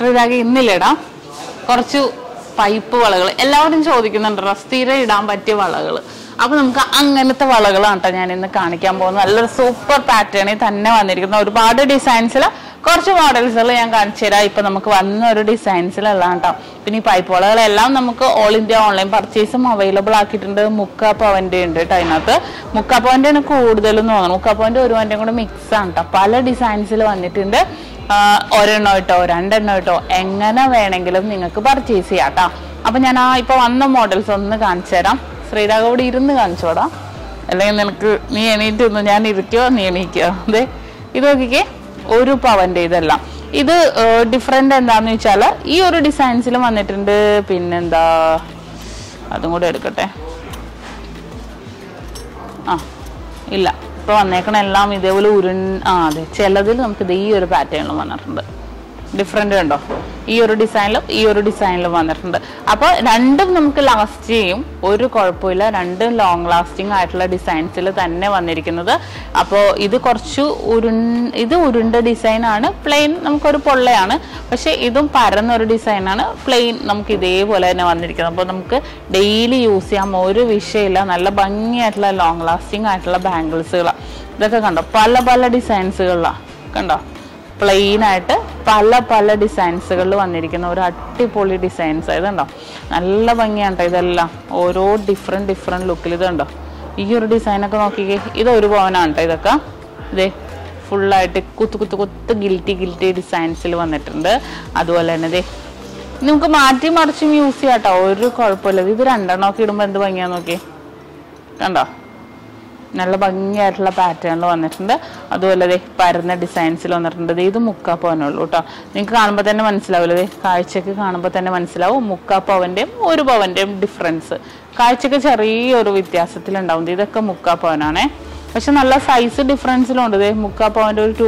ശ്രീരാഗ ഇന്നില്ലിടാം കുറച്ച് പൈപ്പ് വളകൾ. എല്ലാവരും ചോദിക്കുന്നുണ്ടല്ലോ സ്ഥിരം ഇടാൻ പറ്റിയ വളകൾ. അപ്പൊ നമുക്ക് അങ്ങനത്തെ വളകളാണ് കേട്ടോ ഞാൻ ഇന്ന് കാണിക്കാൻ പോകുന്നത്. നല്ലൊരു സൂപ്പർ പാറ്റേണിൽ തന്നെ വന്നിരിക്കുന്ന ഒരുപാട് ഡിസൈൻസിൽ കുറച്ച് മോഡൽസുകൾ ഞാൻ കാണിച്ചു തരാം. ഇപ്പൊ നമുക്ക് വന്ന ഒരു ഡിസൈൻസിലെല്ലാം കേട്ടോ. പിന്നെ ഈ പൈപ്പ് വളകളെല്ലാം നമുക്ക് ഓൾ ഇന്ത്യ ഓൺലൈൻ പർച്ചേസും അവൈലബിൾ ആക്കിയിട്ടുണ്ട്. 3 പവന്റെ ഉണ്ട് കേട്ടോ. അതിനകത്ത് 3 പവന്റെ ആണ് കൂടുതലും തോന്നുന്നു. 3 പവന്റെ 1 പവന്റെയും കൂടെ മിക്സ് ആണ് കേട്ടോ. പല ഡിസൈൻസിൽ വന്നിട്ടുണ്ട്. ഒരെണ്ണം ഇട്ടോ 2 എണ്ണം ഇട്ടോ എങ്ങനെ വേണമെങ്കിലും നിങ്ങൾക്ക് പർച്ചേസ് ചെയ്യാം കേട്ടോ. അപ്പൊ ഞാൻ ഇപ്പൊ വന്ന മോഡൽസ് ഒന്ന് കാണിച്ചു തരാം. ശ്രീരാഗ് ഇവിടെ ഇരുന്ന് കാണിച്ചോടാ, അല്ലെങ്കിൽ നിനക്ക് നീ എണീറ്റ് ഒന്ന് ഞാൻ ഇരിക്കോ നീ എണീക്കോ. അതെ ഇത് നോക്കിക്കേ 1 പവന്റെ ഇതെല്ലാം. ഇത് ഡിഫറെന്റ് എന്താന്ന് വെച്ചാൽ ഈ ഒരു ഡിസൈൻസിൽ വന്നിട്ടുണ്ട്. പിന്നെന്താ അതും കൂടെ എടുക്കട്ടെ. ഇല്ല ഇപ്പൊ വന്നേക്കണ എല്ലാം ഇതേപോലെ അതെ ചിലതിൽ നമുക്ക് ഈ ഒരു പാറ്റേണിലും വന്നിട്ടുണ്ട്. ഡിഫറെന്റ് കണ്ടോ, ഈ ഒരു ഡിസൈനിലും വന്നിട്ടുണ്ട്. അപ്പൊ രണ്ടും നമുക്ക് ലാസ്റ്റ് ചെയ്യും, ഒരു കുഴപ്പമില്ല. രണ്ടും ലോങ് ലാസ്റ്റിംഗ് ആയിട്ടുള്ള ഡിസൈൻസിൽ തന്നെ വന്നിരിക്കുന്നത്. അപ്പോൾ ഇത് കുറച്ച് ഉരുണ്ട ഡിസൈനാണ്. പ്ലെയിൻ നമുക്കൊരു പൊള്ളയാണ്. പക്ഷെ ഇതും പരന്നൊരു ഡിസൈനാണ്. പ്ലെയിൻ നമുക്ക് ഇതേപോലെ തന്നെ വന്നിരിക്കുന്നത്. അപ്പോൾ നമുക്ക് ഡെയിലി യൂസ് ചെയ്യാം, ഒരു വിഷയമില്ല. നല്ല ഭംഗിയായിട്ടുള്ള ലോങ് ലാസ്റ്റിംഗ് ആയിട്ടുള്ള ബാംഗിൾസുകളാണ്. ഇതൊക്കെ കണ്ടോ പല പല ഡിസൈൻസുകളിലാണ് കണ്ടോ. പ്ലെയിൻ ആയിട്ട് പല ഡിസൈൻസുകളിൽ വന്നിരിക്കുന്ന ഒരു അടിപൊളി ഡിസൈൻസ്. ഇതുണ്ടോ നല്ല ഭംഗിയാണ് കേട്ടോ. ഇതെല്ലാം ഓരോ ഡിഫറെന്റ് ലുക്കിൽ. ഇതുണ്ടോ ഈ ഒരു ഡിസൈനൊക്കെ നോക്കിക്കേ. ഇത് 1 പവനാണ് കേട്ടോ. ഇതൊക്കെ ഇതേ ഫുള്ളായിട്ട് കുത്ത് ഗിൽറ്റി ഡിസൈൻസിൽ വന്നിട്ടുണ്ട്. അതുപോലെ തന്നെ ഇതേ നമുക്ക് മാറ്റി മറിച്ചും യൂസ് ചെയ്യാം കേട്ടോ, ഒരു കുഴപ്പമില്ല. ഇത് 2 എണ്ണമൊക്കെ ഇടുമ്പോൾ എന്ത് ഭംഗിയാന്ന് നോക്കി കണ്ടോ. നല്ല ഭംഗിയായിട്ടുള്ള പാറ്റേണിൽ വന്നിട്ടുണ്ട്. അതുപോലെ പരന്ന ഡിസൈൻസിൽ വന്നിട്ടുണ്ട്. ഇത് 3 പവനുള്ളൂ കേട്ടോ. നിങ്ങൾക്ക് കാണുമ്പോൾ തന്നെ മനസ്സിലാവില്ലേ, കാഴ്ചക്ക് കാണുമ്പോൾ തന്നെ മനസ്സിലാവും 3 പവന്റെയും 1 പവന്റെയും ഡിഫറൻസ്. കാഴ്ചക്ക് ചെറിയൊരു വ്യത്യാസത്തിലുണ്ടാവും. ഇതൊക്കെ 3 പവനാണേ. പക്ഷെ നല്ല സൈസ് ഡിഫറൻസിലുണ്ട്. 3 പവന്റെ ഒരു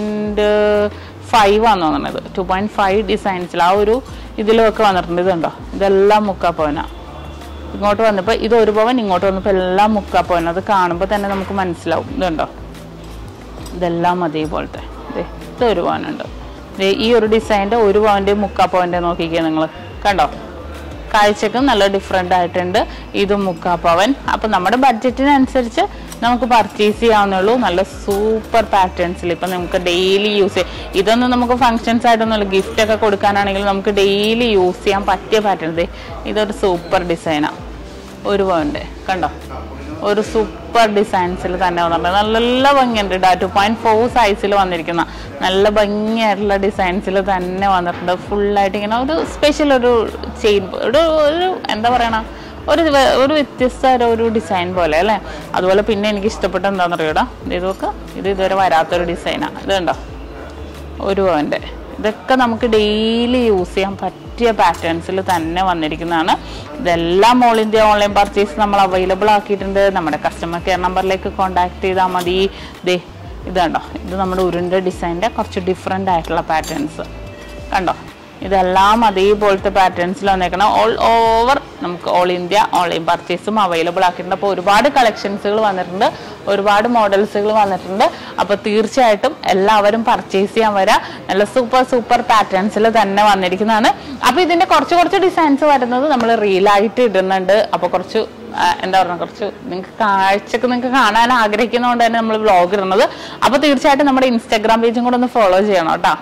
2.5 ആണെന്ന് തോന്നുന്നത്. 2.5 ഡിസൈൻസിൽ ആ ഒരു ഇതിലൊക്കെ വന്നിട്ടുണ്ട്. ഇതുണ്ടോ ഇതെല്ലാം 3 പവനാണ്. ഇങ്ങോട്ട് വന്നപ്പോൾ ഇത് 1 പവൻ, ഇങ്ങോട്ട് വന്നപ്പോൾ എല്ലാം 3 പവൻ. അത് കാണുമ്പോൾ തന്നെ നമുക്ക് മനസ്സിലാവും. ഇതുണ്ടോ ഇതെല്ലാം അതേപോലത്തെ. ഇത് 1 പവനുണ്ട്. ഈ ഒരു ഡിസൈൻ്റെ 1 പവൻ്റെയും 3 പവൻ്റെ നോക്കിക്കുക നിങ്ങൾ കണ്ടോ. കാഴ്ചക്കും നല്ല ഡിഫറെൻ്റ് ആയിട്ടുണ്ട്. ഇതും 3 പവൻ. അപ്പം നമ്മുടെ ബഡ്ജറ്റിനനുസരിച്ച് നമുക്ക് പർച്ചേസ് ചെയ്യാവുന്നുള്ളൂ. നല്ല സൂപ്പർ പാറ്റേൺസിൽ ഇപ്പം നമുക്ക് ഡെയിലി യൂസ് ചെയ്യാം. ഇതൊന്നും നമുക്ക് ഫങ്ഷൻസ് ആയിട്ടൊന്നുമില്ല, ഗിഫ്റ്റ് ഒക്കെ കൊടുക്കാനാണെങ്കിൽ നമുക്ക് ഡെയിലി യൂസ് ചെയ്യാൻ പറ്റിയ പാറ്റേൺ. ഇതൊരു സൂപ്പർ ഡിസൈനാണ്. 1 പവൻ്റെ കണ്ടോ. ഒരു സൂപ്പർ ഡിസൈൻസിൽ തന്നെ വന്നിട്ടുണ്ട്. നല്ല ഭംഗിയുണ്ട്. 2.4 സൈസിൽ വന്നിരിക്കുന്ന നല്ല ഭംഗിയായിട്ടുള്ള ഡിസൈൻസിൽ തന്നെ വന്നിട്ടുണ്ട്. ഫുള്ളായിട്ട് ഇങ്ങനെ ഒരു സ്പെഷ്യൽ ഒരു ചെയിൻ ഒരു എന്താ പറയണ ഒരു വ്യത്യസ്ത ഒരു ഡിസൈൻ പോലെ അല്ലേ. അതുപോലെ പിന്നെ എനിക്ക് ഇഷ്ടപ്പെട്ട എന്താണെന്ന് അറിയൂടാ, ഇതൊക്കെ ഇത് ഇതുവരെ വരാത്തൊരു ഡിസൈനാണ്. ഇത് കണ്ടോ 1 പവൻ്റെ. ഇതൊക്കെ നമുക്ക് ഡെയിലി യൂസ് ചെയ്യാൻ പറ്റിയ പാറ്റേൺസിൽ തന്നെ വന്നിരിക്കുന്നതാണ്. ഇതെല്ലാം ഓൾ ഇന്ത്യ ഓൺലൈൻ പർച്ചേസ് നമ്മൾ അവൈലബിൾ ആക്കിയിട്ടുണ്ട്. നമ്മുടെ കസ്റ്റമർ കെയർ നമ്പറിലേക്ക് കോൺടാക്ട് ചെയ്താൽ മതി. ഇത് കണ്ടോ, ഇത് നമ്മുടെ ഉരുണ്ട ഡിസൈൻ്റെ കുറച്ച് ഡിഫറെൻ്റ് ആയിട്ടുള്ള പാറ്റേൺസ് കണ്ടോ. ഇതെല്ലാം അതേപോലത്തെ പാറ്റേൺസിൽ വന്നേക്കണം. ഓൾ ഓവർ നമുക്ക് ഓൾ ഇന്ത്യ ഓൺലൈൻ പർച്ചേസും അവൈലബിൾ ആക്കിയിട്ടുണ്ട്. അപ്പോൾ ഒരുപാട് കളക്ഷൻസുകൾ വന്നിട്ടുണ്ട്, ഒരുപാട് മോഡൽസുകൾ വന്നിട്ടുണ്ട്. അപ്പോൾ തീർച്ചയായിട്ടും എല്ലാവരും പർച്ചേസ് ചെയ്യാൻ വരാം. നല്ല സൂപ്പർ പാറ്റേൺസിൽ തന്നെ വന്നിരിക്കുന്നതാണ്. അപ്പോൾ ഇതിൻ്റെ കുറച്ച് ഡിസൈൻസ് വരുന്നത് നമ്മൾ റീലായിട്ട് ഇടുന്നുണ്ട്. അപ്പോൾ കുറച്ച് എന്താ പറയുക, കുറച്ച് നിങ്ങൾക്ക് കാണാൻ ആഗ്രഹിക്കുന്നതുകൊണ്ട് തന്നെ നമ്മൾ വ്ളോഗ് ഇടുന്നത്. അപ്പോൾ തീർച്ചയായിട്ടും നമ്മുടെ ഇൻസ്റ്റാഗ്രാം പേജും കൂടെ ഒന്ന് ഫോളോ ചെയ്യണം കേട്ടോ.